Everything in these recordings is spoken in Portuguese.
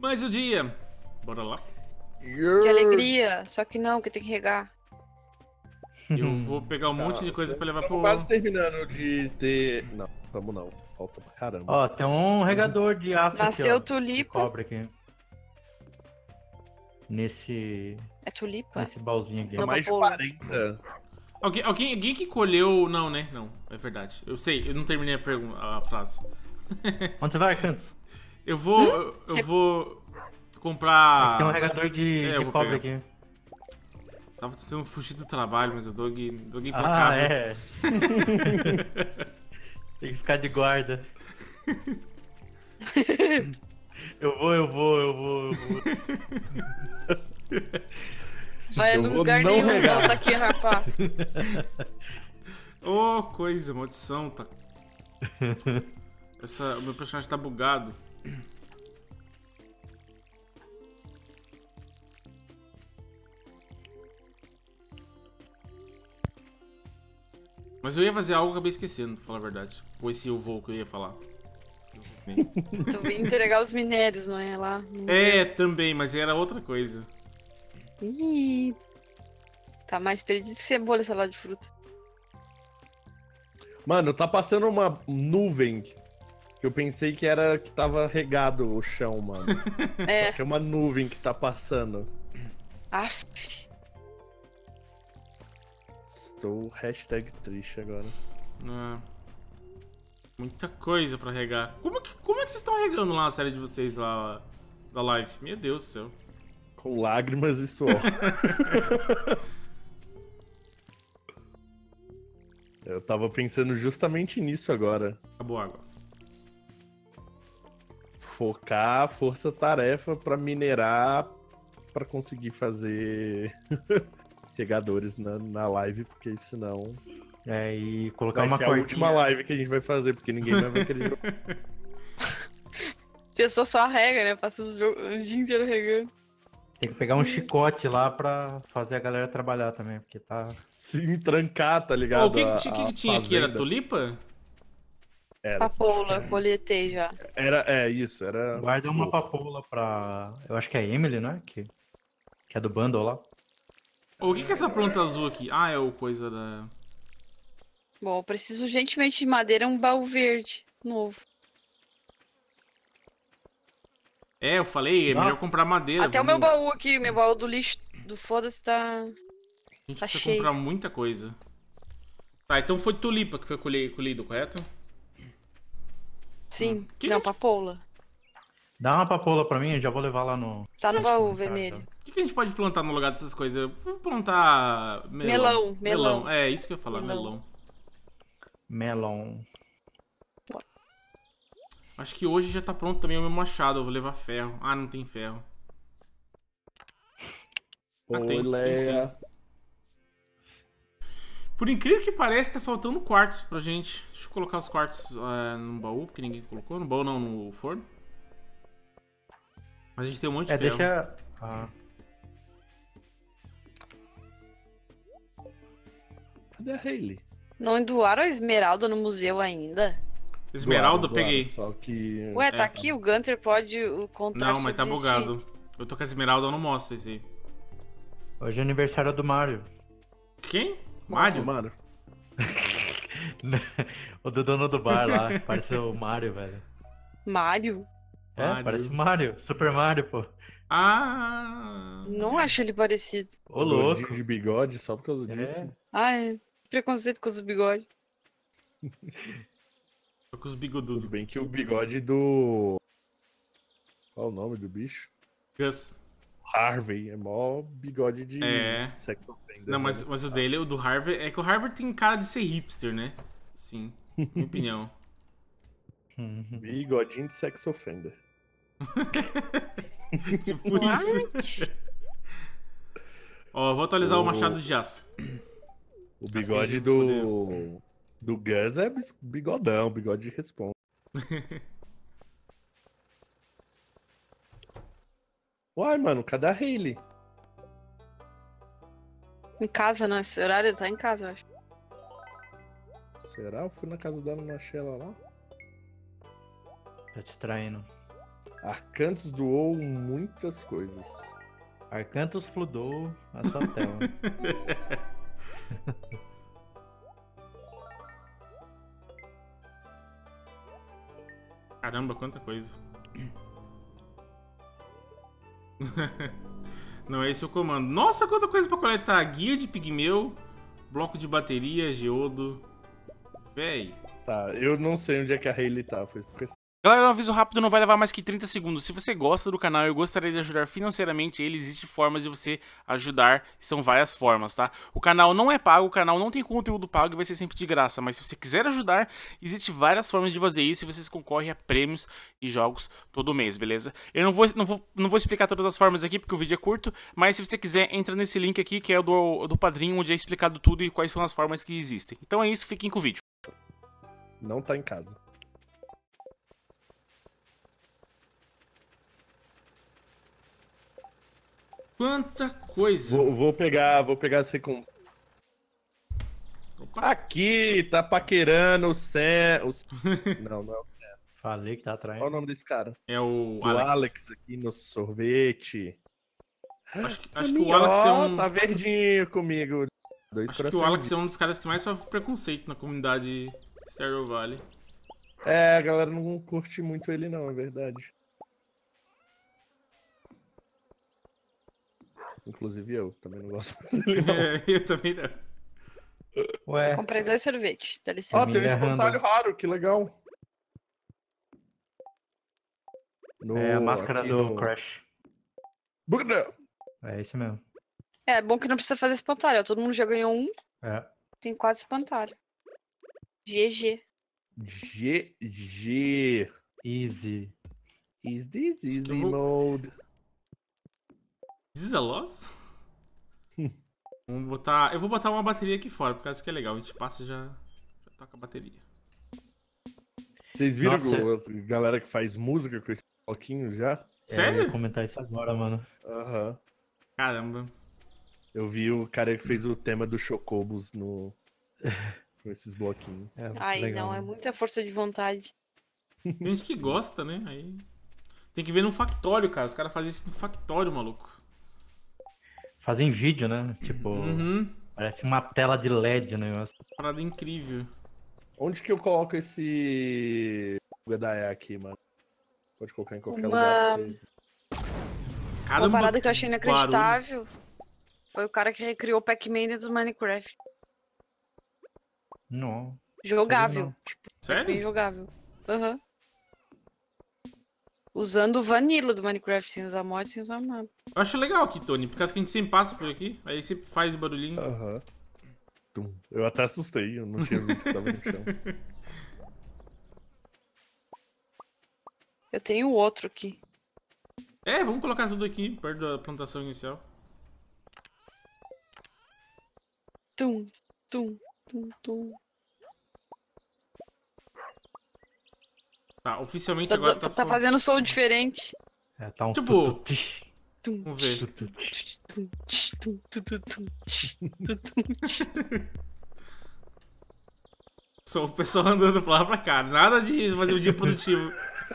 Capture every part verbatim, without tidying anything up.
Mais o dia. Bora lá. Que alegria. Só que não, que tem que regar. Eu vou pegar um monte de coisa pra levar pro... Estamos quase terminando de ter... Não, vamos não. Falta pra caramba. Ó, tem um regador de aço Nasceu aqui, ó. De tulipa. cobre aqui. Nesse... É tulipa? Nesse baúzinho aqui. Tem mais de quarenta. Alguém, alguém, alguém que colheu... Não, né? Não, é verdade. Eu sei, eu não terminei a, pergunta, a frase. Onde você vai, Cantos? Eu vou... Hum? Eu, eu vou comprar... Aqui tem um regador de, É, eu de vou cobre pegar. aqui. Tava tentando fugir do trabalho, mas o Doug... Doug Ah, implacável. é. Tem que ficar de guarda. Eu vou, eu vou, eu vou, eu vou. Vai Eu no vou lugar não nenhum, regar. volta aqui, rapaz. Ô, oh, coisa, maldição, tá... Essa, o meu personagem tá bugado. Mas eu ia fazer algo e acabei esquecendo, pra falar a verdade. Ou esse eu vou que eu ia falar. Tu vim entregar os minérios, não é? Lá. no É, museu. também, mas era outra coisa. Ih, tá mais perdido que cebola e salada de fruta. Mano, tá passando uma nuvem que eu pensei que era que tava regado o chão, mano. É. Que é uma nuvem que tá passando. Aff. Estou hashtag triste agora. Ah, muita coisa pra regar. Como, que, como é que vocês estão regando lá a série de vocês lá da live? Meu Deus do céu. Com lágrimas e suor. Eu tava pensando justamente nisso agora. Acabou a água. Focar a força-tarefa pra minerar pra conseguir fazer regadores na, na live, porque senão É, e colocar vai uma ser a cortinha. última live que a gente vai fazer, porque ninguém vai ver aquele jogo. A pessoa só rega, né? Passa o, jogo, o dia inteiro regando. Tem que pegar um chicote lá pra fazer a galera trabalhar também, porque tá... Se trancar, tá Ô, ligado? o que, que, A- tinha- que, a que tinha aqui? Era fazenda. tulipa? Era, Papoula, coletei já. era, é isso, era. Guarda uma flor. papoula pra... Eu acho que é a Emily, né? Que, que é do bundle lá. Ô, o que, que é essa planta azul aqui? Ah, é o coisa da... Bom, eu preciso urgentemente de madeira, um baú verde novo. É, eu falei, é Não. melhor comprar madeira. Até o vamos- meu baú aqui, meu baú do lixo do foda-se tá... A gente tá precisa cheio. comprar muita coisa. Tá, então foi tulipa que foi colhe- colhido, correto? Sim, Que não, que a gente- papoula. Dá uma papoula pra mim, eu já vou levar lá no... Tá no no baú supermercado. vermelho. O que, que a gente pode plantar no lugar dessas coisas? Eu vou plantar... Melão, melão. É, isso que eu ia falar, Melão. melão. Melon. Acho que hoje já tá pronto também o meu machado, eu vou levar ferro. Ah, não tem ferro. Ah, tem, tem Olé. sim. Por incrível que pareça, tá faltando quartzo pra gente. Deixa eu colocar os quartos uh, no baú, porque ninguém colocou. No baú não, no forno. Mas a gente tem um monte de É, ferro. deixa... Ah, Cadê a Hayley? Não doaram a esmeralda no museu ainda? Esmeralda, Doaram, peguei. doaram, Só que. Ué, tá É. aqui, o Gunter pode o contrato Não, mas tá sobre bugado. isso. Eu tô com a esmeralda, eu não mostro esse aí. hoje é aniversário do Mario. Quem? Mário? Mano, O do dono do bar lá, parece o Mario, velho. Mário? É, Mario. parece o Mario, Super Mario, pô. Ah! Não acho ele parecido. Ô, gordinho louco. de bigode só por causa É. disso. Ah, é. Preconceito com os bigodes. Tô com os Tudo bigodudos. bem que o bigode do. Qual o nome do bicho? Gus. Harvey. É mó bigode de É. sex offender. Não, mas, né? mas o dele, o do Harvard, é que o Harvard tem cara de ser hipster, né? Sim, minha opinião. Bigodinho de sex offender. Tipo isso. Ó, eu vou atualizar o O- machado de aço. O Casquinha bigode de do. Do Gus é bis- bigodão, bigode de responsa. Uai, mano, cadê a Hayley? Em casa, não. Esse horário tá em casa, eu acho. Será? Eu fui na casa dela, não achei ela lá. Tá distraindo. Arcantos doou muitas coisas. Arcantos fludou a sua tela. Caramba, quanta coisa. Não é esse o comando. Nossa, quanta coisa pra coletar. Guia de pigmeu, bloco de bateria, geodo. Véi. Tá, eu não sei onde é que a Hayley tá. Foi porque... Galera, um aviso rápido, não vai levar mais que trinta segundos. Se você gosta do canal e eu gostaria de ajudar financeiramente ele, existem formas de você ajudar, são várias formas, tá? O canal não é pago, o canal não tem conteúdo pago e vai ser sempre de graça, mas se você quiser ajudar, existem várias formas de fazer isso e vocês concorrem a prêmios e jogos todo mês, beleza? Eu não vou, não vou, não vou explicar todas as formas aqui porque o vídeo é curto, mas se você quiser, entra nesse link aqui que é o do, do padrinho, onde é explicado tudo e quais são as formas que existem. Então é isso, fiquem com o vídeo. Não tá em casa. Quanta coisa. Vou, vou pegar, vou pegar essa recompensa. Opa. Aqui, tá paquerando o Sam. O... Não, não é o Sam. Falei que tá atrás. Qual é o nome desse cara? É o O Alex. Alex aqui no sorvete. Acho, que- acho que o Alex é um... Tá verdinho comigo. Dois Acho que o corações. Alex é um dos caras que mais sofre preconceito na comunidade Stardew Valley. É, a galera não curte muito ele não, é verdade. Inclusive eu, também não gosto muito dele não. É, eu também não. Ué, Comprei dois sorvetes, dá Ó, licença. tem um Família espantalho Randall. raro, que legal. No- é a máscara aqui do no- Crash. Buda! É esse mesmo. É bom que não precisa fazer espantalho, ó, todo mundo já ganhou um, É. tem quatro espantalho. G G. G G. Easy. Is this Isso que eu easy vou- mode? This is a loss? Vamos botar... Eu vou botar uma bateria aqui fora, porque acho que é legal. A gente passa e já, já toca a bateria. Vocês viram Nossa. a galera que faz música com esse bloquinho já? É, eu Sério? ia comentar isso agora, mano. Aham. Caramba. Eu vi o cara que fez o tema do Chocobos no... com esses bloquinhos. É, muito Ai, legal, não, é mano. muita força de vontade. Tem gente que gosta, né? Aí... Tem que ver no Factório, cara. Os caras fazem isso no Factório, maluco. Fazem vídeo, né? Tipo, Uhum. parece uma tela de L E D o negócio. Parada incrível. Onde que eu coloco esse Gadaya aqui, mano? Pode colocar em qualquer Uma- lugar. porque- Caramba, Uma parada que eu achei barulho. inacreditável foi o cara que recriou o Pac-Man dentro do Minecraft. Não. Jogável. não. Tipo, bem Sério? jogável. Aham. Usando o vanilla do Minecraft, sem usar mod, sem usar nada. Eu acho legal aqui, Tony. Por causa que a gente sempre passa por aqui. Aí sempre faz barulhinho. Aham. Tum. Eu até assustei, eu não tinha visto que tava no chão. Eu tenho outro aqui. É, vamos colocar tudo aqui, perto da plantação inicial. Tum, tum, tum, tum. Tá, oficialmente Tá, agora tá, tá... tá fo- fazendo som diferente. É, tá um Tipo- tututish, Tum, Vamos ver. tututish. tum, tch, tum, tum, tum, tum, tch, tum, tum, tch. Só o pessoal andando pra lá pra cá. Nada de fazer um dia produtivo.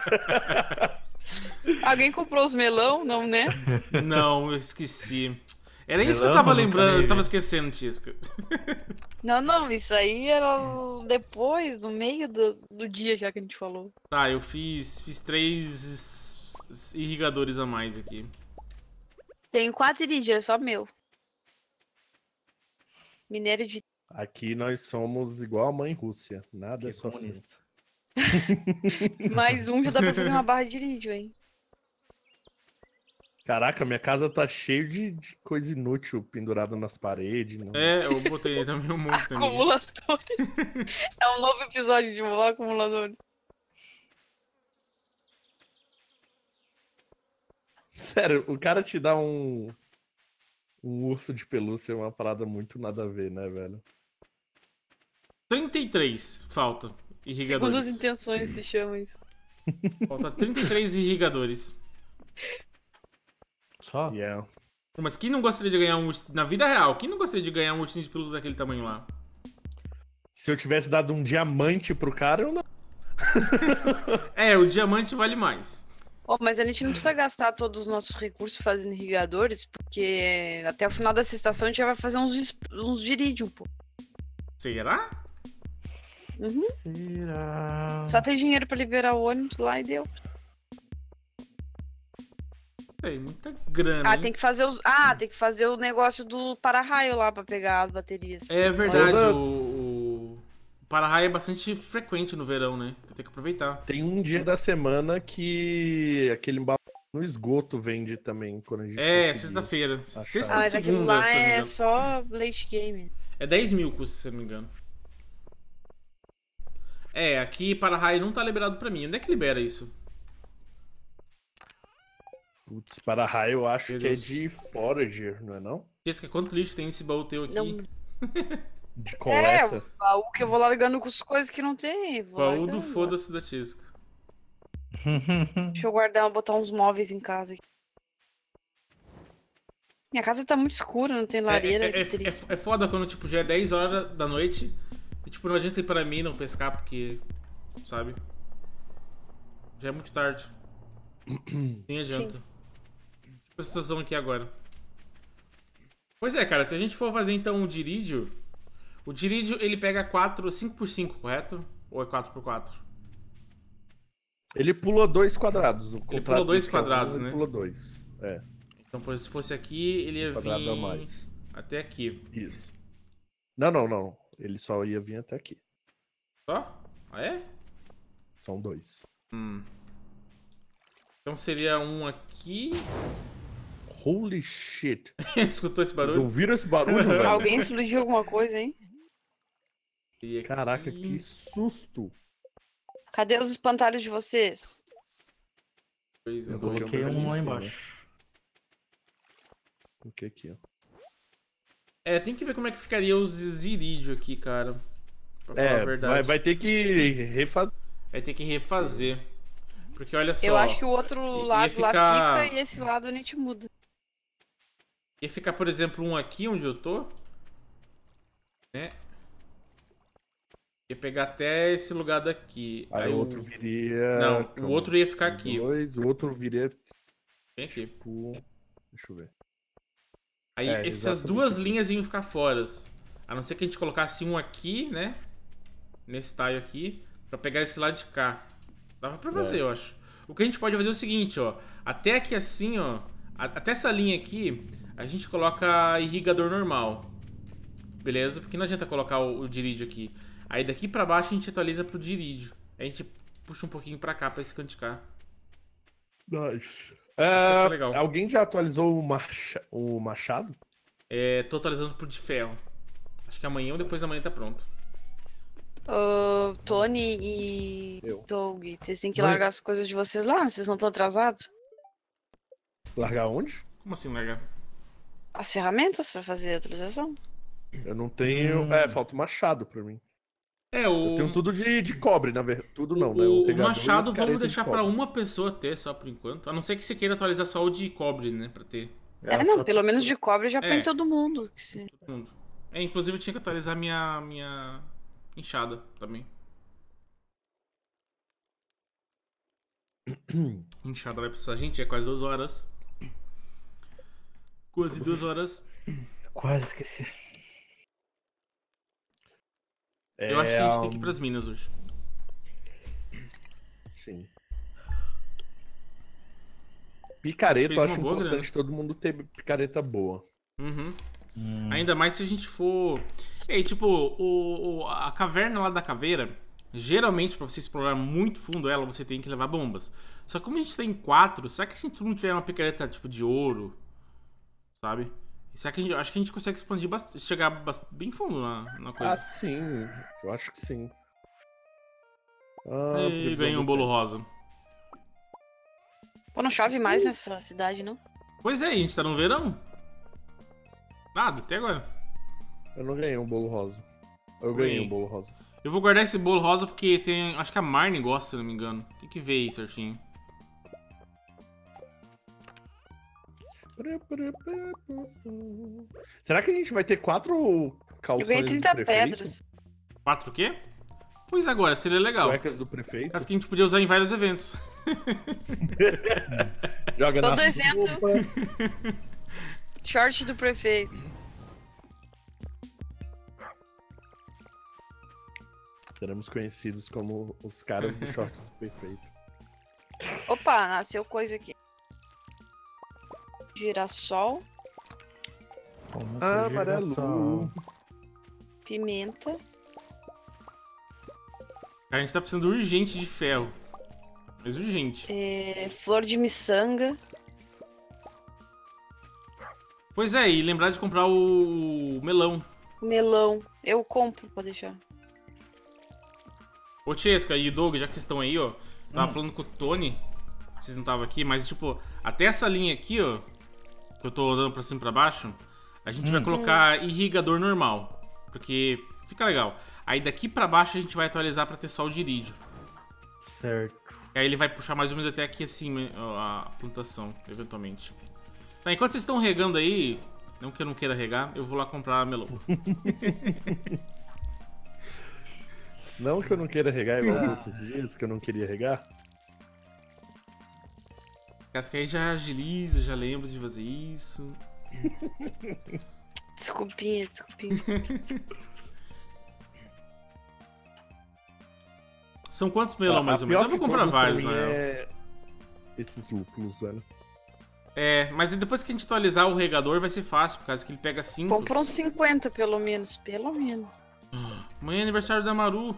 Alguém comprou os melão? Não, né? Não, eu esqueci. Era isso que eu Melão, tava nunca lembrando, nem eu tava vi. esquecendo, Tisca. Não, não, isso aí era depois, no meio do, do dia já que a gente falou. Tá, eu fiz, fiz três irrigadores a mais aqui. Tenho quatro iridias, é só meu. Minério de. Aqui nós somos igual a mãe Rússia. Nada é Que só assim. comunista. Mais um já dá pra fazer uma barra de irídio, hein? Caraca, minha casa tá cheio de, de coisa inútil pendurada nas paredes. Não... É, eu botei também um monte também. Acumuladores. É um novo episódio de Vovó Acumuladores. Sério, o cara te dá um. Um urso de pelúcia é uma parada muito nada a ver, né, velho? trinta e três falta Segundo as irrigadores. intenções se chama isso. Falta trinta e três irrigadores. Só? Yeah. Pô, mas quem não gostaria de ganhar um ursinho... Na vida real, quem não gostaria de ganhar um ursinho de pelúcia daquele tamanho lá? Se eu tivesse dado um diamante pro cara, eu não. É, o diamante vale mais. Ó, mas a gente não precisa gastar todos os nossos recursos fazendo irrigadores, porque até o final dessa estação a gente já vai fazer uns, vis- uns virídium, pô. Será? Uhum. Será? Só tem dinheiro pra liberar o ônibus lá e deu. Tem muita grana, Ah, hein? tem que fazer os. Ah, tem que fazer o negócio do para-raio lá pra pegar as baterias. É Só verdade, Toda- o, o para-raio é bastante frequente no verão, né? Tem que aproveitar. Tem um dia da semana que aquele embalo no esgoto vende também, quando a gente É, conseguir. sexta-feira. achar. Sexta Ah, ou mas aquilo segunda, lá se eu não me é engano. só late game. É dez mil custa, se eu não me engano. É, aqui para-raio não tá liberado pra mim. Onde é que libera isso? Putz, para raio eu acho Meu que Deus. é de Forager, não é não? Jessica, quanto lixo tem esse baú teu aqui? Não. De É, coleta. o baú que eu vou largando com as coisas que não tem. vou Baú largando. do foda-se da Jessica. Deixa eu guardar, botar uns móveis em casa aqui. Minha casa tá muito escura, não tem lareira. É, é, que triste. é, é foda quando, tipo, já é dez horas da noite e, tipo, não adianta ir pra mim não pescar porque, sabe? Já é muito tarde. Nem adianta. Tipo a situação aqui agora. Pois é, cara, se a gente for fazer então o dirídio, o dirídio ele pega quatro, cinco por cinco, correto? Ou é quatro por quatro? Ele pula dois quadrados. O Ele contrato pula dois desse que é um, quadrados, ele né? pula dois. É, Então, por exemplo, se fosse aqui, ele ia um quadrado a vir mais. até aqui. Isso. Não, não, não. Ele só ia vir até aqui. Só? Ah, é? São dois. Hum. Então seria um aqui. Holy shit. Escutou esse Vocês barulho? ouviram esse barulho, velho? Alguém explodiu alguma coisa, hein? E aqui... Caraca, que susto. Cadê os espantalhos de vocês? Dois, Eu um, coloquei dois, Coloquei ali um em lá cima. embaixo. O que aqui, ó? É, tem que ver como é que ficaria os zirídio aqui, cara. Pra falar a É, verdade. vai, vai ter que refazer. Vai ter que refazer. Porque olha só. Eu acho que o outro ia lado ficar- lá fica e esse lado a gente muda. Ia ficar, por exemplo, um aqui onde eu tô. Né? Ia pegar até esse lugar daqui. Aí, o outro viria. Não, o calma, outro ia ficar aqui. Dois, o outro viria. Vem aqui. Tipo. Deixa eu ver. Aí É, essas exatamente duas aqui. linhas iam ficar fora. A não ser que a gente colocasse um aqui, né? Nesse tile aqui. Pra pegar esse lado de cá. Dava pra fazer, É. eu acho. O que a gente pode fazer é o seguinte, ó. Até aqui assim, ó. a- Até essa linha aqui, a gente coloca irrigador normal. Beleza? Porque não adianta colocar o, o dirídio aqui. Aí daqui pra baixo a gente atualiza pro dirídio. Aí a gente puxa um pouquinho pra cá, pra esse canto de cá. Nice. que É, fica legal. alguém já atualizou o, marcha... o machado? É, tô atualizando pro de ferro. Acho que amanhã ou depois da manhã tá pronto. Ô, Tony e Eu. Doug, vocês têm que Oi. largar as coisas de vocês lá, vocês não estão atrasados? Largar onde? Como assim, largar? As ferramentas pra fazer a atualização? Eu não tenho. Hum. É, falta o machado pra mim. É, o... Eu tenho tudo de, de cobre, na verdade. Tudo não, né? O, o pegador e machado a vamos picareta de deixar pra cobre. uma pessoa ter só por enquanto. A não ser que você queira atualizar só o de cobre, né? Pra ter É, não, só- pelo menos de cobre já É. põe todo mundo. que se- todo mundo. É, inclusive eu tinha que atualizar minha, minha enxada também. Enxada vai precisar. Gente, é quase duas horas. Quase duas horas. Quase esqueci. Eu acho que a gente tem que ir um, pras minas hoje. Sim. Picareta, Fez eu uma acho boa importante todo mundo ter picareta boa. Uhum. Hum. Ainda mais se a gente for. E tipo, o, o- a caverna lá da caveira, geralmente pra você explorar muito fundo ela, você tem que levar bombas. Só que como a gente tem quatro, será que se todo mundo tiver uma picareta tipo de ouro, sabe? Será que a gente, acho que a gente consegue expandir bastante, chegar bast- bem fundo na, na Ah, coisa. sim. Eu acho que sim. Ah, e previsão ganhou um do bolo tempo. rosa. Pô, não chove mais nessa cidade, não? Pois é, a gente tá no verão. Nada, até agora. Eu não ganhei um bolo rosa. Eu Ganhei. ganhei um bolo rosa. Eu vou guardar esse bolo rosa porque tem. Acho que a Marne gosta, se não me engano. Tem que ver aí certinho. Será que a gente vai ter quatro Eu calções ganhei do trinta prefeito? pedras. Quatro o quê? Pois agora, seria legal. Cuecas do prefeito? As que a gente podia usar em vários eventos. Joga Todo na evento. sopa. Short do prefeito. Seremos conhecidos como os caras do short do perfeito. Opa, nasceu coisa aqui. Girassol, Como Ah, se amarelo. girassol. pimenta. A gente tá precisando urgente de ferro. Mas urgente. É, flor de miçanga. Pois é, e lembrar de comprar o melão. Melão. Eu compro, pode deixar. Ô, Chesca e o Doug, já que vocês estão aí, ó. Tava Hum. falando com o Tony. Vocês não estavam aqui, mas tipo, até essa linha aqui, ó. Que eu tô andando pra cima e pra baixo. A gente Hum. vai colocar irrigador normal. Porque fica legal. Aí daqui pra baixo a gente vai atualizar pra ter sol de irídio. Certo. Aí ele vai puxar mais ou menos até aqui assim ó, a plantação, eventualmente. Tá, enquanto vocês estão regando aí, não que eu não queira regar, eu vou lá comprar melão. Não que eu não queira regar igual os outros dias, que eu não queria regar. Essa aí já agiliza, já lembra de fazer isso. Desculpinha, desculpinha. São quantos melão A- mais a ou menos? pior Eu vou de comprar todas pra vários, mim né? é esses lúpulos, velho. É, mas depois que a gente atualizar o regador vai ser fácil, por causa que ele pega cinco. Comprou uns cinquenta pelo menos. Pelo menos. Amanhã é aniversário da Maru.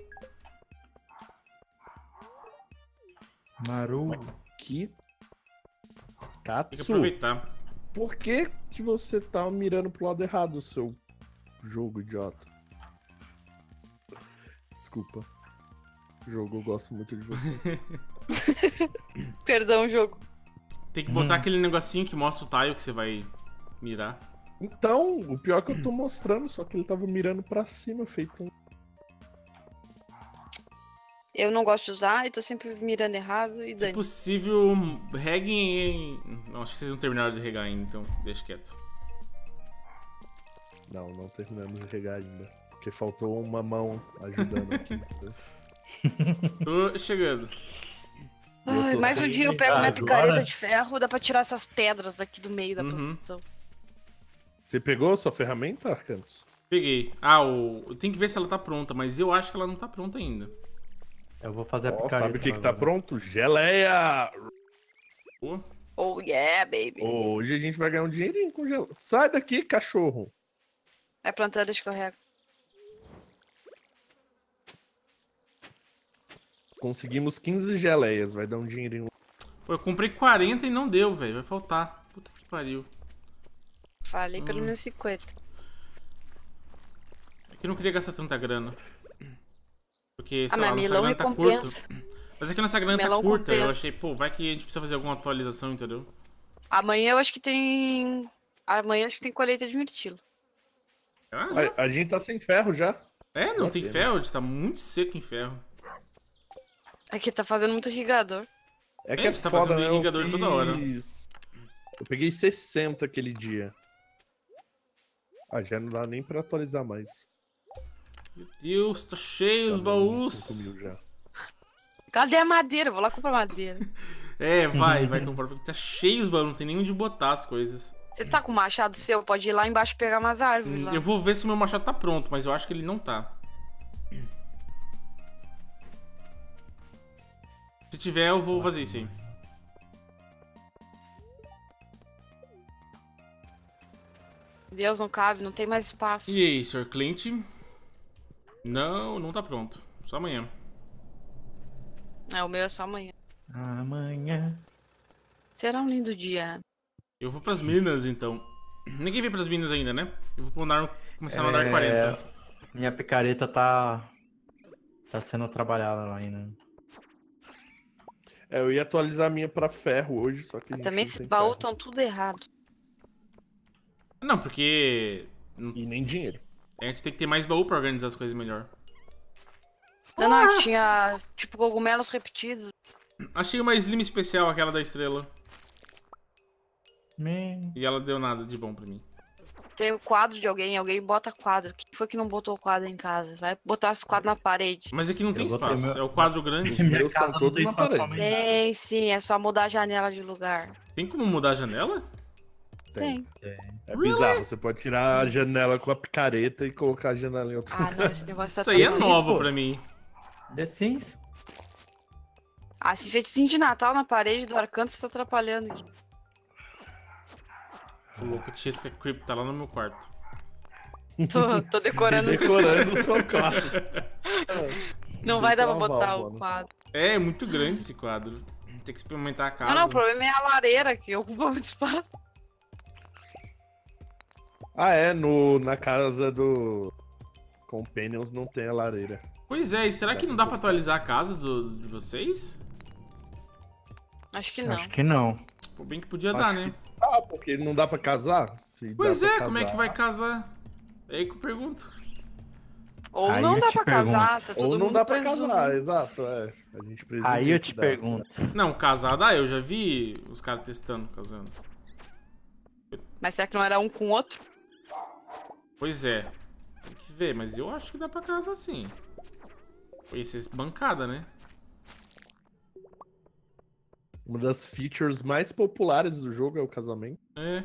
Maru. Que Tem que Katsu, aproveitar. por que que você tá mirando pro lado errado, seu jogo idiota? Desculpa. Jogo, eu gosto muito de você. Perdão, jogo. Tem que botar Hum. aquele negocinho que mostra o tile que você vai mirar. Então, o pior é que eu tô mostrando, só que ele tava mirando pra cima, feito um... Eu não gosto de usar e tô sempre mirando errado e Se dane. possível, reguem em... Não, acho que vocês não terminaram de regar ainda, então deixa quieto. Não, não terminamos de regar ainda. Porque faltou uma mão ajudando aqui. entendeu? Tô chegando. Ai, Eu tô mais um sem dia eu pego minha agora. picareta de ferro, dá pra tirar essas pedras daqui do meio da Uhum. plantação. Você pegou a sua ferramenta, Arcantos? Peguei. Ah, o... tem que ver se ela tá pronta, mas eu acho que ela não tá pronta ainda. Eu vou fazer a Ó, picareta. sabe o que, que lá tá agora. pronto? Geleia! Pô. Oh yeah, baby. Hoje a gente vai ganhar um dinheirinho com geleia. Sai daqui, cachorro! Vai plantando, escorrega. Conseguimos quinze geleias, vai dar um dinheirinho. Pô, eu comprei quarenta e não deu, velho. Vai faltar. Puta que pariu. Falei pelo Hum. menos cinquenta. É que eu não queria gastar tanta grana. Porque, sei Ah, lá, mas nossa melão grana tá recompensa. curta. Mas é que nossa grana Melão tá curta. Eu compensa. achei, pô, vai que a gente precisa fazer alguma atualização, entendeu? Amanhã eu acho que tem. Amanhã eu acho que tem colheita de mirtilo. Ah, já. A, a gente tá sem ferro já. É, não já tem teve. ferro, a gente tá muito seco em ferro. Aqui tá fazendo muito irrigador. É que É, é, a gente tá foda, fazendo né? Eu irrigador toda hora. fiz- Eu peguei sessenta aquele dia. Ah, já não dá nem pra atualizar mais. Meu Deus, tá cheio os Tá dando uns baús. cinco mil já. Cadê a madeira? Vou lá comprar madeira. É, vai, vai comprar, porque tá cheio os baús, não tem nem onde botar as coisas. Você tá com o machado seu? Pode ir lá embaixo pegar umas árvores lá. Eu vou ver se o meu machado tá pronto, mas eu acho que ele não tá. Se tiver, eu vou fazer isso aí. Deus, não cabe, não tem mais espaço. E aí, senhor Clint? Não, não tá pronto. Só amanhã. É, o meu é só amanhã. Amanhã. Será um lindo dia. Eu vou pras minas, então. Ninguém veio pras minas ainda, né? Eu vou pro andar, começar no andar É, quarenta. Minha picareta tá. Tá sendo trabalhada lá ainda. É, eu ia atualizar a minha pra ferro hoje, só que a gente Também não esses tem baús ferro. estão tudo errado. Não, porque E nem dinheiro. a gente tem que ter mais baú pra organizar as coisas melhor. Não, não, é que tinha tipo cogumelos repetidos. Achei uma slim especial, aquela da estrela. Man. E ela deu nada de bom pra mim. tem o quadro de alguém, alguém bota quadro. Quem foi que não botou quadro em casa? Vai botar esse quadro na parede. Mas aqui não tem Eu botei espaço, meu- é o quadro grande. Os Minha meus casa estão não todos tem na espaço pra parede. mim. Tem, sim, é só mudar a janela de lugar. Tem como mudar a janela? Tem. É bizarro, você pode tirar a janela com a picareta e colocar a janela em outro Ah, não, esse negócio tá Isso aí é tão- novo pô. pra mim. The Sims? Ah, esse feiticinho de Natal na parede do Arcanto está atrapalhando aqui. O louco de Chesca Crypt tá lá no meu quarto. Tô, tô decorando. Decorando o seu quarto. Não vai dar pra Isso é uma botar válvula, o né? quadro. É, é muito grande esse quadro. Tem que experimentar a casa. Não, não, o problema é a lareira, que ocupa muito espaço. Ah, é, no, na casa do Companions não tem a lareira. Pois é, e será que não dá pra atualizar a casa do, de vocês? Acho que não. Acho que não. Pô, bem que podia Acho dar, né? que- Ah, porque não dá pra casar? Se Pois dá é, pra como é que casar. vai casar? É aí que eu pergunto. Ou Aí não eu dá te pra pergunto. casar, tá todo Ou não mundo dá pra presume. casar, exato, é. A gente presume Aí eu que te dá. pergunto. Não, casar dá, eu já vi os caras testando, casando. Mas será que não era um com o outro? Pois é, tem que ver, mas eu acho que dá pra casar sim. Foi ser bancada, né? Uma das features mais populares do jogo é o casamento. É.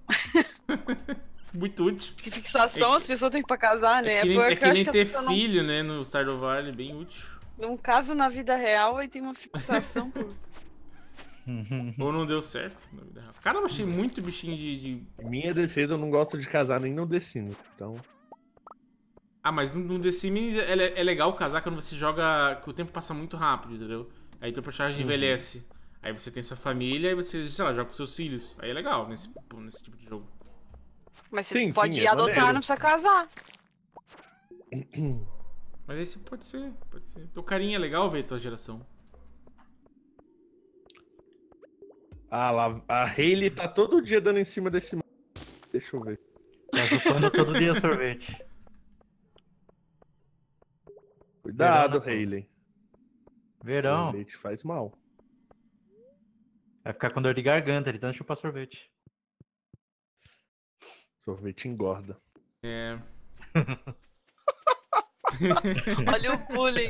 Muito útil. Que fixação É que- as pessoas têm pra casar, né? É que nem, porque é que eu acho nem que as ter pessoas não, filho, né, no Stardew Valley, bem útil. não casam na vida real e tem uma fixação por... Ou não deu certo na vida real. Cara, eu achei muito bichinho de, de- Em minha defesa, eu não gosto de casar nem no The Sims, então... Ah, mas no, no The Sims é, é- é legal casar quando você joga... que o tempo passa muito rápido, entendeu? Aí teu personagem envelhece. Aí você tem sua família e você, sei lá, joga com seus filhos. Aí é legal nesse, nesse tipo de jogo. Mas você Sim, pode sim, ir é adotar, maneiro. não precisa casar. Mas esse pode ser, pode ser. Teu carinha é legal ver tua geração. Ah, lá, a Hayley tá todo dia dando em cima desse... Deixa eu ver. Tá chupando todo dia sorvete. Cuidado, Verão, né, Hayley. Verão. Sorvete faz mal. Vai ficar com dor de garganta, ele tanto chupar sorvete. Sorvete engorda. É. Olha o bullying.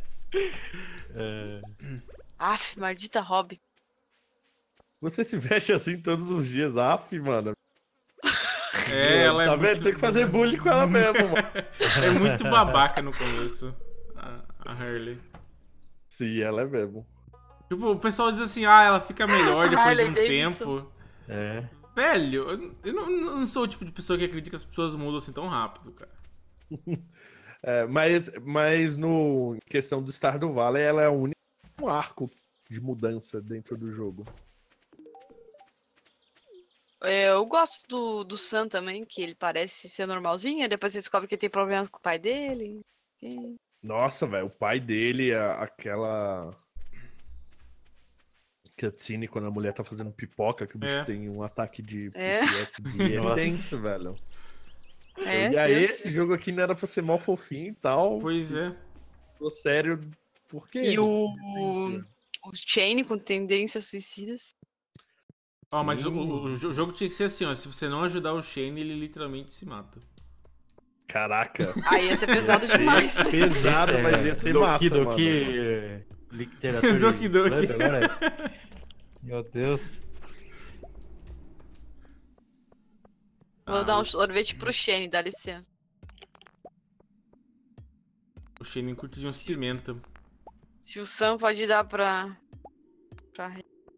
É... Aff, maldita hobby. Você se veste assim todos os dias, af, mano. É, ela é Tá muito... vendo? Tem que fazer bullying com ela mesmo, mano. É muito babaca no começo. A, a Harley. Sim, ela é mesmo. Tipo, o pessoal diz assim, ah, ela fica melhor depois de Harley um Davidson. tempo. é. Velho, eu, eu não, não sou o tipo de pessoa que acredita que as pessoas mudam assim tão rápido, cara. É, mas, mas no em questão do Stardew Valley, ela é o único arco de mudança dentro do jogo. É, eu gosto do, do Sam também, que ele parece ser normalzinho, aí depois você descobre que ele tem problemas com o pai dele. E... Nossa, velho, o pai dele, a- aquela cutscene quando a mulher tá fazendo pipoca, que o bicho É. tem um ataque de É. P T S D, é Nossa. tenso, velho. É, e aí, Deus. esse jogo aqui não era pra ser mó fofinho e tal. Pois é. Ficou sério, por quê? E o, o Shane com tendências suicidas. Ó, mas o, Sim. o- o jo- jogo tinha que ser assim, ó. Se você não ajudar o Shane, ele literalmente se mata. Caraca. Aí ia ser pesado demais. Ia ser pesado, Esse mas ia ser Doki massa, Doki, mano. é, literatura Doki Doki. inglesa agora. Meu Deus. Vou Ah, dar um sorvete pro Shane, dá licença. O Shane curte de uns pimenta. Se o Sam pode dar pra. pra...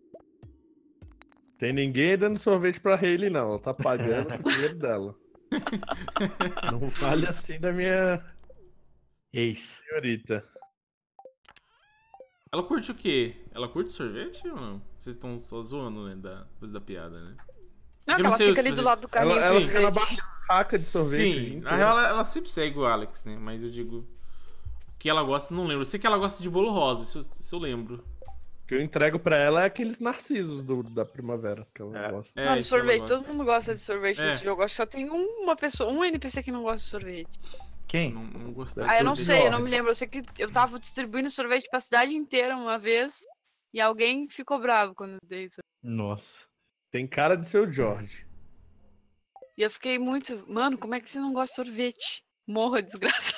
Tem ninguém dando sorvete pra Hayley, não. Ela tá pagando com o dinheiro dela. Não fale assim da minha Ex. senhorita. Ela curte o quê? Ela curte sorvete ou não? Vocês estão só zoando, né? Da, coisa da piada, né? Não, Eu que não ela sei os fica ali do presentes. lado do carrinho. Ela, de ela fica na sorvete. barraca de sorvete. o dia Sim, na inteiro. real ela, ela sempre segue o Alex, né? Mas eu digo. O que ela gosta, não lembro. Eu sei que ela gosta de bolo rosa, isso, eu- isso eu lembro. O que eu entrego pra ela é aqueles narcisos do, da primavera, que ela É. gosta. É, Mano, isso ela sorvete, gosta. todo mundo gosta de sorvete É. nesse jogo. Acho que só tem uma pessoa, um N P C que não gosta de sorvete. Quem? Não, não gostei. Ah, eu não sorvete sei, eu não gosta. me lembro. Eu sei que eu tava distribuindo sorvete pra cidade inteira uma vez e alguém ficou bravo quando eu dei sorvete. Nossa. Tem cara de ser o George. E eu fiquei muito... Mano, como é que você não gosta de sorvete? Morra, desgraça.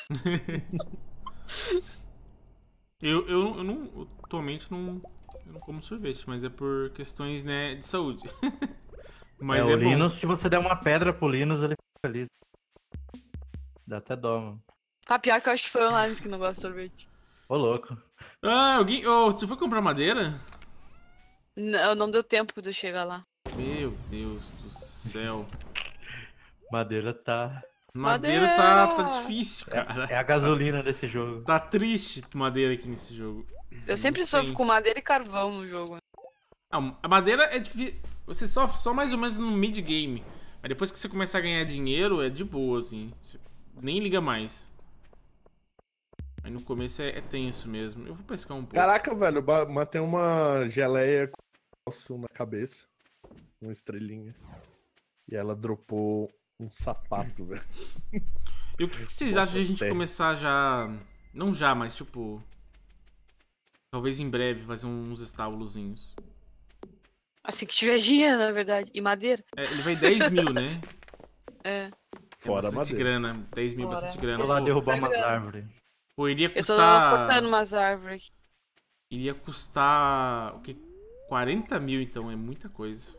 Eu, eu, eu não. eu, atualmente não, eu não como sorvete, mas é por questões, né, de saúde. Mas é, é, o bom. Linus, se você der uma pedra pro Linus, ele fica feliz. Dá até dó, mano. Ah, pior que eu acho que foi o Linus que não gosta de sorvete. Ô, louco. Ah, alguém. Oh, você foi comprar madeira? Não, não deu tempo de eu chegar lá. Meu Deus do céu. Madeira tá... Madeira tá, tá Madeira! difícil, É, cara. é a gasolina desse jogo. Tá triste madeira aqui nesse jogo. Eu sempre Não sofro sei. com madeira e carvão no jogo. Ah, a madeira é difícil. Você sofre só mais ou menos no mid-game. Mas depois que você começar a ganhar dinheiro, é de boa, assim. Você nem liga mais. Aí no começo é, é tenso mesmo. Eu vou pescar um pouco. Caraca, velho, eu ba- matei uma geleia com osso na cabeça. Uma estrelinha. E ela dropou um sapato, velho. E o que, que vocês Nossa, acham de a gente sério. começar já... Não já, mas tipo... Talvez em breve fazer uns estábulozinhos. Assim que tiver dinheiro, na verdade. E madeira. É, ele vai dez mil, né? É. Fora é a bastante madeira. grana. dez mil é Fora. bastante grana. Vou lá Pô, derrubar tá umas grande. árvores. pô, iria Eu tô custar... cortando umas árvores aqui. Iria custar... O que? quarenta mil, então. É muita coisa.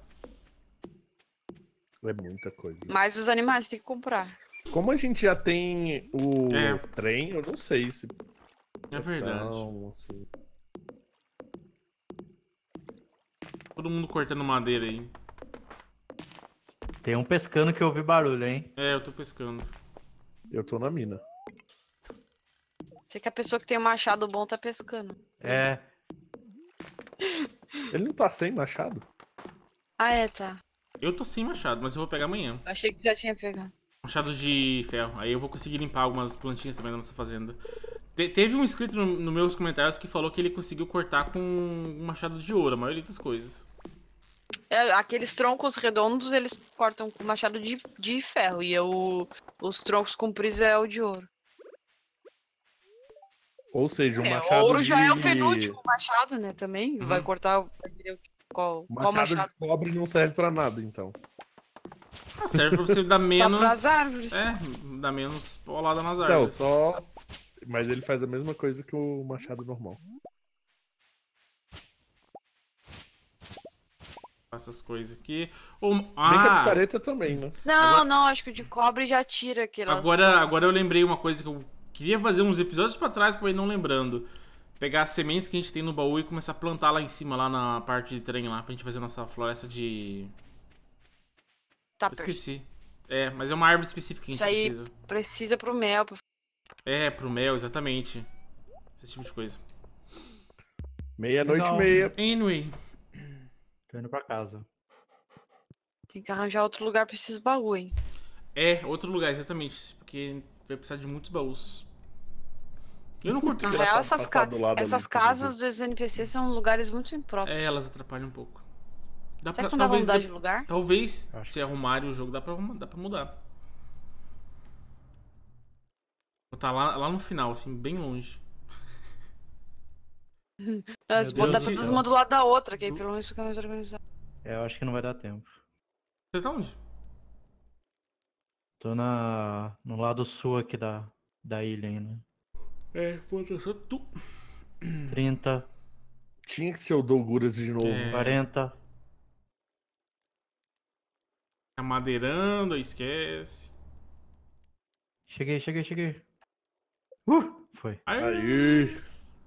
É muita coisa. Mas os animais tem que comprar. Como a gente já tem o É. trem, eu não sei se. É verdade. Não, assim. Todo mundo cortando madeira aí. Tem um pescando que eu ouvi barulho, hein? É, eu tô pescando. Eu tô na mina. Sei que a pessoa que tem um machado bom tá pescando. É, Ele não tá sem machado? Ah, é, tá. Eu tô sem machado, mas eu vou pegar amanhã. Eu achei que já tinha pegado. Machado de ferro. Aí eu vou conseguir limpar algumas plantinhas também da nossa fazenda. Te- teve um inscrito nos no meus comentários que falou que ele conseguiu cortar com um machado de ouro, a maioria das coisas. É, aqueles troncos redondos, eles cortam com machado de, de ferro. E eu, os troncos compridos é o de ouro. Ou seja, o É, machado ouro de... já é o penúltimo machado, né? Também. Vai Uhum. cortar o- vai querer o- qual, O qual machado machado. de cobre não serve pra nada, então. Ah, serve pra você dar menos... pras árvores. É, dar menos paulada nas Então, árvores. só... Mas ele faz a mesma coisa que o machado normal. Essas coisas aqui. Ou... Bem que a Ah, picareta também, né? Não, Agora- não, acho que o de cobre já tira aquelas. agora, agora eu lembrei uma coisa que eu queria fazer uns episódios pra trás que eu acabei não lembrando. Pegar as sementes que a gente tem no baú e começar a plantar lá em cima, lá na parte de trem lá, pra gente fazer nossa floresta de... Tá, Eu esqueci. É, mas é uma árvore específica que a gente Isso aí- precisa. precisa pro mel. pra- É, pro mel, exatamente. Esse tipo de coisa. Meia-noite e Não. meia. Anyway. tô indo pra casa. Tem que arranjar outro lugar pra esses baús, hein? É, outro lugar, exatamente. Porque vai precisar de muitos baús. Eu não curto. Na engraçado real, essas, passar ca- do lado essas ali, por casas exemplo. dos N P Cs são lugares muito impróprios. É, elas atrapalham um pouco. Dá Será pra, que não dá pra talvez, mudar dê- de lugar? talvez Acho. se arrumarem o jogo, dá pra, arrumar- dá pra mudar. Botar lá, lá no final, assim, bem longe. Nós Meu botar Deus do todas céu. uma do lado da outra, que aí Do- pelo menos fica mais organizado. É, eu acho que não vai dar tempo. Você tá onde? Tô na... no lado sul aqui da, da ilha ainda. É, foda só tu. trinta, Tinha que ser o Dolguras de novo. É. quarenta. Tá madeirando, aí esquece. Cheguei, cheguei, cheguei. Uh, foi. Aí, Aí.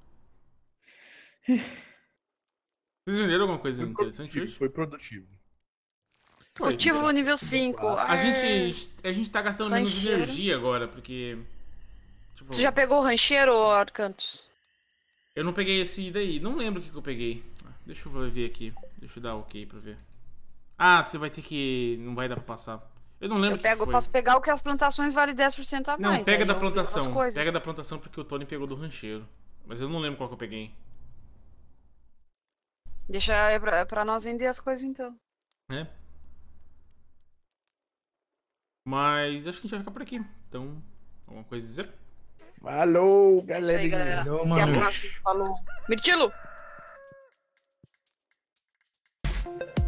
vocês venderam alguma coisa Foi interessante produtivo, hoje? foi produtivo. Foi. Cultivo nível cinco. A gente, a gente tá gastando menos Rancheiro. energia agora, porque... Tipo, Você já pegou o rancheiro, ô Arcantos? eu não peguei esse daí. Não lembro o que, que eu peguei. Ah, deixa eu ver aqui. Deixa eu dar ok pra ver. Ah, você vai ter que... Não vai dar pra passar. Eu não lembro Eu o que pego, que eu foi. posso pegar o que as plantações vale dez por cento a Não, mais. pega aí da eu vejo outras plantação. coisas. Pega da plantação porque o Tony pegou do rancheiro. Mas eu não lembro qual que eu peguei. Deixa é pra, é pra nós vender as coisas então. Né? Mas acho que a gente vai ficar por aqui. Então, alguma coisa a dizer? Falou, É isso aí, galerinha. galera. Valeu, Até a mano. próxima. Falou. Mirtilo!